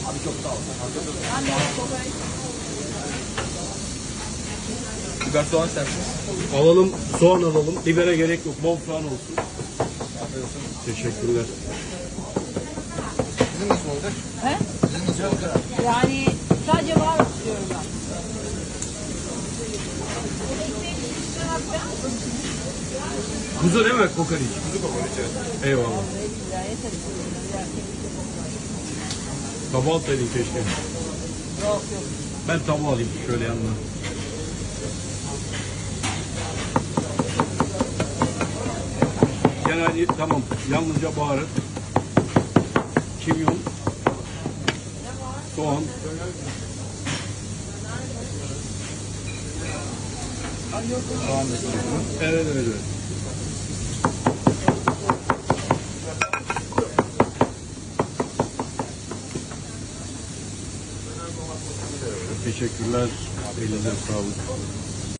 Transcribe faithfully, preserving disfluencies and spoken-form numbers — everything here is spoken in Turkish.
Abi çok sağ ol. Biber soğan istersiniz. Alalım, soğan alalım. Bibere gerek yok. Bol soğan olsun. Afiyet olsun. Teşekkürler. Sizin nasıl olacak? He? Sizin nasıl olacak? Yani sadece var istiyorum ben. Kuzu değil mi kokoreç? Kuzu kokoreç evet. Eyvallah. Tava alsaydın keşke. Yok yok. Ben tava alayım şöyle yanına. Genelde tamam. Yalnızca baharat, kimyon, soğan. Soğan da istiyorsunuz. Evet evet evet. Teşekkürler. Elinize sağlık.